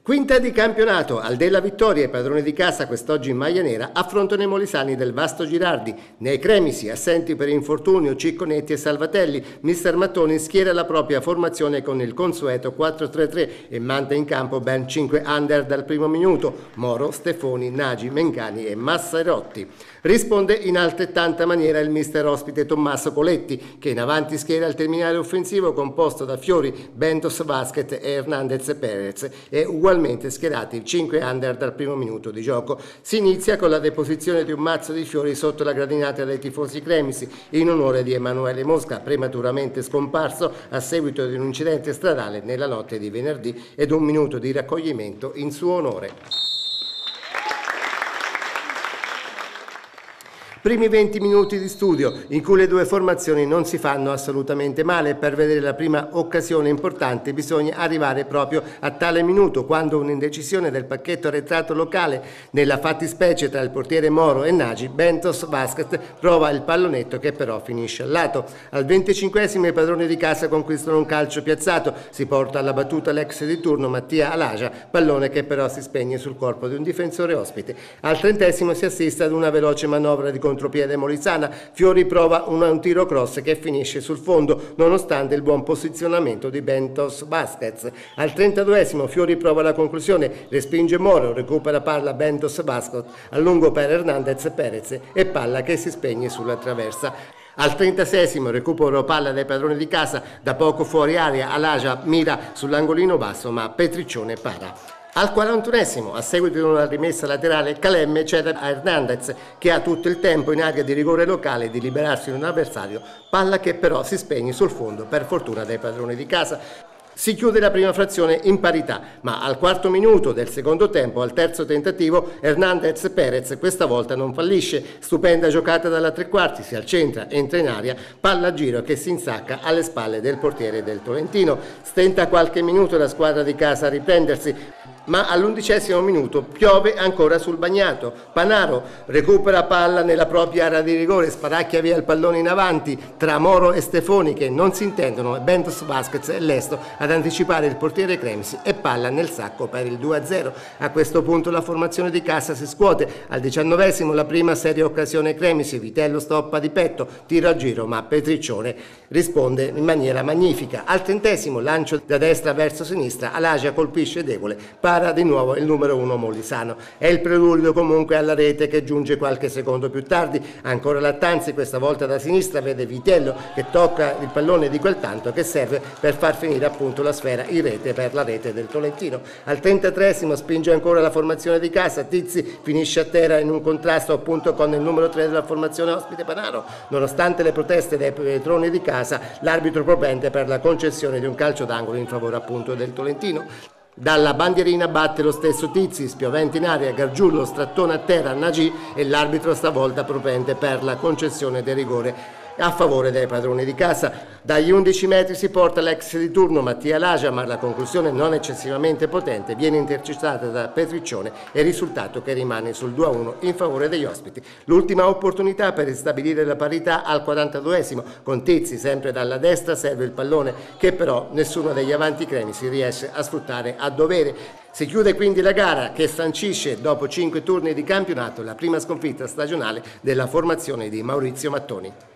Quinta di campionato, Aldella Vittoria e padroni di casa quest'oggi in maglia nera affrontano i molisani del Vasto Girardi. Nei cremisi, assenti per infortunio Cicconetti e Salvatelli, mister Mattoni schiera la propria formazione con il consueto 4-3-3 e manda in campo ben 5 under dal primo minuto: Moro, Stefoni, Nagy, Mencani e Massarotti. Risponde in altrettanta maniera il mister ospite Tommaso Coletti, che in avanti schiera il terminale offensivo composto da Fiori, Bentos Basket e Hernandez Perez e ugualmente schierati 5 under dal primo minuto di gioco. Si inizia con la deposizione di un mazzo di fiori sotto la gradinata dei tifosi cremisi in onore di Emanuele Mosca, prematuramente scomparso a seguito di un incidente stradale nella notte di venerdì, ed un minuto di raccoglimento in suo onore. Primi 20 minuti di studio in cui le due formazioni non si fanno assolutamente male. Per vedere la prima occasione importante bisogna arrivare proprio a tale minuto, quando un'indecisione del pacchetto arretrato locale, nella fattispecie tra il portiere Moro e Nagy, Bentos Basket prova il pallonetto che però finisce al lato. Al 25esimo i padroni di casa conquistano un calcio piazzato, si porta alla battuta l'ex di turno Mattia Alagia, pallone che però si spegne sul corpo di un difensore ospite. Al 30esimo si assiste ad una veloce manovra di contropiede molisana. Fiori prova un tiro cross che finisce sul fondo nonostante il buon posizionamento di Bentos Basket. Al 32esimo Fiori prova la conclusione, respinge Moro, recupera palla Bentos Basket a lungo per Hernandez Perez e palla che si spegne sulla traversa. Al 36esimo recupero palla dai padroni di casa, da poco fuori area Alagia mira sull'angolino basso ma Petriccione para. Al 41esimo, a seguito di una rimessa laterale, Calemme cede a Hernandez, che ha tutto il tempo in area di rigore locale di liberarsi di un avversario, palla che però si spegne sul fondo per fortuna dei padroni di casa. Si chiude la prima frazione in parità, ma al quarto minuto del secondo tempo, al terzo tentativo, Hernandez Perez questa volta non fallisce. Stupenda giocata dalla tre quarti, si accentra, entra in aria, palla a giro che si insacca alle spalle del portiere del Tolentino. Stenta qualche minuto la squadra di casa a riprendersi, ma all'11esimo minuto piove ancora sul bagnato. Panaro recupera palla nella propria area di rigore, sparacchia via il pallone in avanti tra Moro e Stefoni che non si intendono, e Bentos Basket è lesto ad anticipare il portiere Cremisi e palla nel sacco per il 2-0. A questo punto la formazione di casa si scuote. Al 19esimo la prima seria occasione Cremisi, Vitello stoppa di petto, tiro a giro ma Petriccione risponde in maniera magnifica. Al 30esimo lancio da destra verso sinistra, Alagia colpisce debole, para di nuovo il numero 1 molisano. È il preludio comunque alla rete che giunge qualche secondo più tardi. Ancora Lattanzi, questa volta da sinistra, vede Vitello che tocca il pallone di quel tanto che serve per far finire appunto la sfera in rete per la rete del Tolentino. Al 33esimo spinge ancora la formazione di casa, Tizzi finisce a terra in un contrasto appunto con il numero 3 della formazione ospite Panaro. Nonostante le proteste dei padroni di casa, l'arbitro propende per la concessione di un calcio d'angolo in favore appunto del Tolentino. Dalla bandierina batte lo stesso Tizzi, spiovente in aria, Gargiullo strattona a terra Nagy e l'arbitro stavolta propende per la concessione del rigore a favore dei padroni di casa. Dagli 11 metri si porta l'ex di turno Mattia Alagia, ma la conclusione non eccessivamente potente viene intercettata da Petriccione e risultato che rimane sul 2-1 in favore degli ospiti. L'ultima opportunità per ristabilire la parità al 42esimo, con Tizzi sempre dalla destra serve il pallone che però nessuno degli avanti cremisi riesce a sfruttare a dovere. Si chiude quindi la gara che sancisce dopo 5 turni di campionato la prima sconfitta stagionale della formazione di Maurizio Mattoni.